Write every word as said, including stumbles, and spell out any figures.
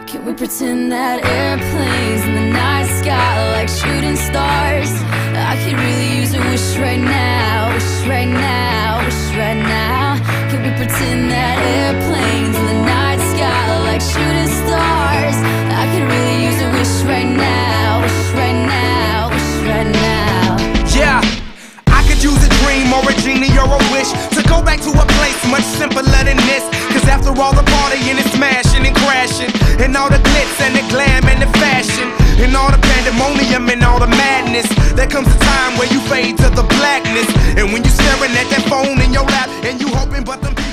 Can we pretend that airplanes in the night sky are like shooting stars? I could really use a wish right now, wish right now, wish right now. Can we pretend that airplanes in the night sky are like shooting stars? I could really use a wish right now, wish right now, wish right now. Yeah, I could use a dream or a genie or a wish to go back to a place much simpler than this. Cause after all the partying and smashing and crashing, and all the glitz and the glam and the fashion, and all the pandemonium and all the madness, there comes a time where you fade to the blackness. And when you're staring at that phone in your lap and you hoping but them